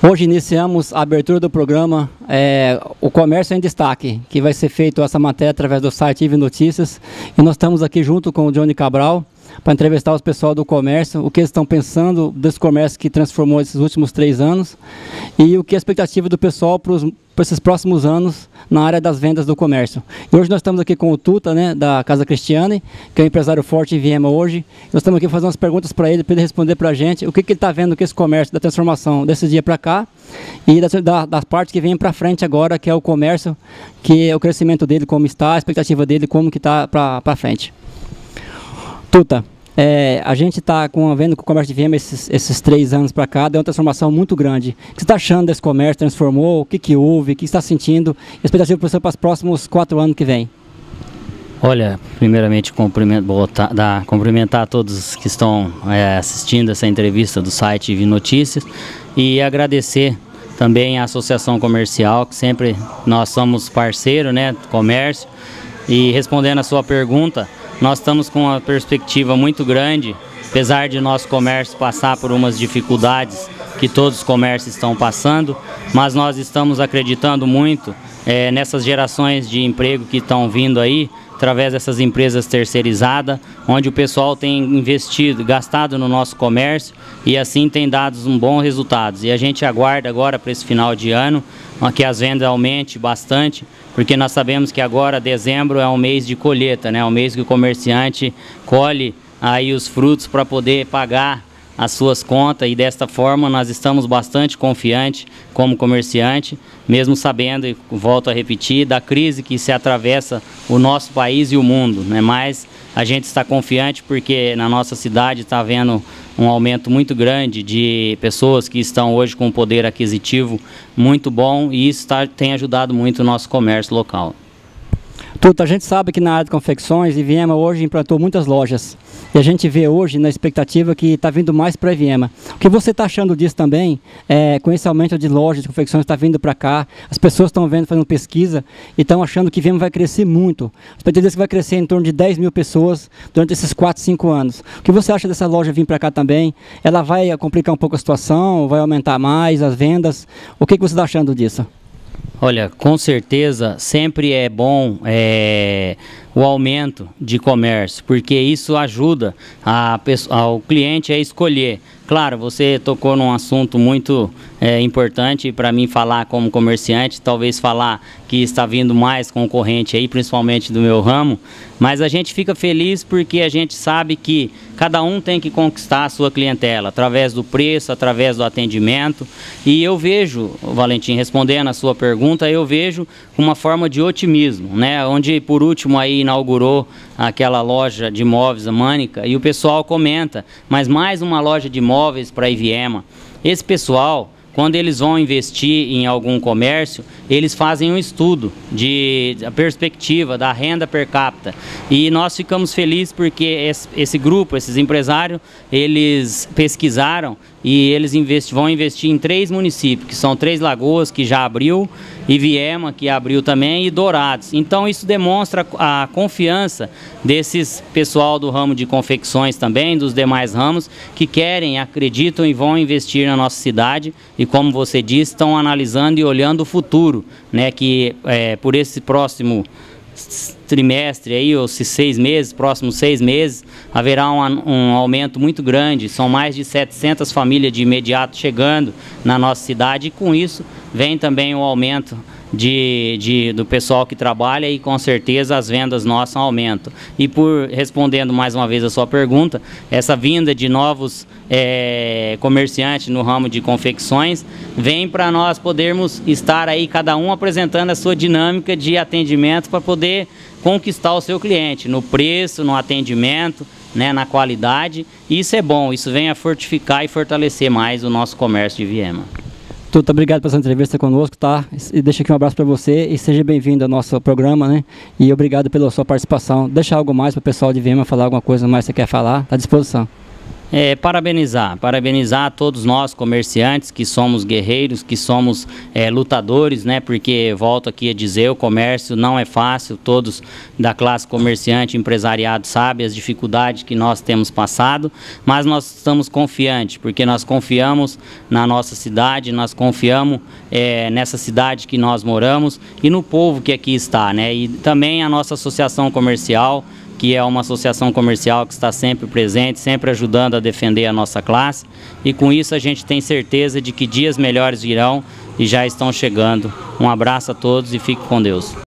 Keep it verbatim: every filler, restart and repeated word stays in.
Hoje iniciamos a abertura do programa é, O Comércio em Destaque, que vai ser feito essa matéria através do site I V Notícias. E nós estamos aqui junto com o Johnny Cabral para entrevistar os pessoal do comércio, o que eles estão pensando desse comércio que transformou esses últimos três anos e o que é a expectativa do pessoal para esses próximos anos na área das vendas do comércio. E hoje nós estamos aqui com o Tuta, né, da Casa Cristiane, que é um empresário forte em Viema hoje. Nós estamos aqui fazendo umas perguntas para ele, para ele responder para a gente o que, que ele está vendo com esse comércio da transformação desse dia para cá e das, da, das partes que vêm para frente agora, que é o comércio, que é o crescimento dele, como está, a expectativa dele, como que está para frente. Tuta, é, a gente está vendo que o comércio de Viema esses, esses três anos para cá deu uma transformação muito grande. O que você está achando desse comércio? Transformou? O que, que houve? O que você está sentindo? E a expectativa para você para os próximos quatro anos que vem? Olha, primeiramente cumprimentar, dar, cumprimentar a todos que estão é, assistindo essa entrevista do site I V Notícias e agradecer também à Associação Comercial, que sempre nós somos parceiro, né, do comércio. E respondendo a sua pergunta, nós estamos com uma perspectiva muito grande, apesar de nosso comércio passar por umas dificuldades que todos os comércios estão passando, mas nós estamos acreditando muito é, nessas gerações de emprego que estão vindo aí, através dessas empresas terceirizadas, onde o pessoal tem investido, gastado no nosso comércio e assim tem dado um bons resultados. E a gente aguarda agora para esse final de ano que as vendas aumentem bastante, porque nós sabemos que agora dezembro é um mês de colheita, né? É um mês que o comerciante colhe aí os frutos para poder pagar as suas contas e desta forma nós estamos bastante confiantes como comerciante, mesmo sabendo, e volto a repetir, da crise que se atravessa o nosso país e o mundo, né? Mas a gente está confiante porque na nossa cidade está havendo um aumento muito grande de pessoas que estão hoje com um poder aquisitivo muito bom e isso tá, tem ajudado muito o nosso comércio local. Tuta, a gente sabe que na área de confecções, e Viema hoje implantou muitas lojas. E a gente vê hoje na expectativa que está vindo mais para Viema. O que você está achando disso também, é, com esse aumento de lojas de confecções está vindo para cá, as pessoas estão vendo, fazendo pesquisa e estão achando que Viema vai crescer muito. A expectativa é que vai crescer em torno de dez mil pessoas durante esses quatro, cinco anos. O que você acha dessa loja vir para cá também? Ela vai complicar um pouco a situação, vai aumentar mais as vendas? O que, que você está achando disso? Olha, com certeza sempre é bom é, o aumento de comércio, porque isso ajuda a, ao cliente a escolher. Claro, você tocou num assunto muito é, importante para mim falar como comerciante, talvez falar que está vindo mais concorrente aí, principalmente do meu ramo, mas a gente fica feliz porque a gente sabe que cada um tem que conquistar a sua clientela, através do preço, através do atendimento, e eu vejo, Valentim, respondendo a sua pergunta, eu vejo uma forma de otimismo, né? Onde por último aí inaugurou aquela loja de móveis, a Mânica, e o pessoal comenta, mas mais uma loja de móveis para Viema. Esse pessoal, quando eles vão investir em algum comércio, eles fazem um estudo de a perspectiva da renda per capita. E nós ficamos felizes porque esse, esse grupo, esses empresários, eles pesquisaram e eles investi, vão investir em três municípios, que são Três Lagoas, que já abriu, e Viema, que abriu também, e Dourados. Então isso demonstra a confiança desses pessoal do ramo de confecções também, dos demais ramos, que querem, acreditam e vão investir na nossa cidade. E como você disse, estão analisando e olhando o futuro, né, que é, por esse próximo trimestre aí, ou se seis meses, próximos seis meses, haverá um, um aumento muito grande. São mais de setecentas famílias de imediato chegando na nossa cidade e com isso vem também o aumento de, de, do pessoal que trabalha e com certeza as vendas nossas aumentam. E por, respondendo mais uma vez a sua pergunta, essa vinda de novos é, comerciantes no ramo de confecções vem para nós podermos estar aí cada um apresentando a sua dinâmica de atendimento para poder conquistar o seu cliente no preço, no atendimento, né, na qualidade. E isso é bom, isso vem a fortificar e fortalecer mais o nosso comércio de Viema. Tuta, obrigado por essa entrevista conosco, tá? E deixa aqui um abraço para você e seja bem-vindo ao nosso programa, né? E obrigado pela sua participação. Deixa algo mais para o pessoal de Viema falar alguma coisa mais que você quer falar, tá à disposição. É, parabenizar, parabenizar a todos nós comerciantes que somos guerreiros, que somos é, lutadores, né? Porque, volto aqui a dizer, o comércio não é fácil, todos da classe comerciante, empresariado sabem as dificuldades que nós temos passado, mas nós estamos confiantes, porque nós confiamos na nossa cidade, nós confiamos é, nessa cidade que nós moramos e no povo que aqui está, né? E também a nossa associação comercial, que é uma associação comercial que está sempre presente, sempre ajudando a defender a nossa classe. E com isso a gente tem certeza de que dias melhores virão e já estão chegando. Um abraço a todos e fique com Deus.